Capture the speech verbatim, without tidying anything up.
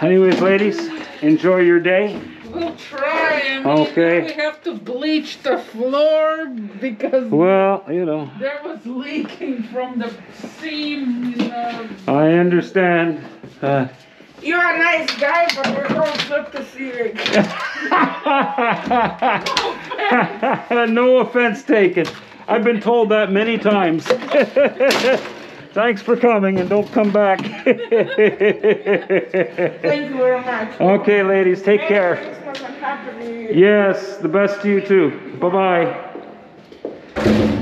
Anyways, ladies, enjoy your day. We'll try. I mean, Okay. we have to bleach the floor because Well, you know, there was leaking from the seam. Uh, I understand. Uh, You're a nice guy, but we're going to flip the ceiling. No offense taken. I've been told that many times. Thanks for coming, and don't come back. Thank you very much. Okay, ladies, take Merry care. Christmas and Happy New Year. Yes, the best to you too. Bye-bye.